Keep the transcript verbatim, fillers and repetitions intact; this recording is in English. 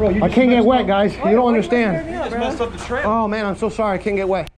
Bro, you I just can't get messed wet, up. guys. You don't understand. You just messed up the trail. Oh man, I'm so sorry. I can't get wet.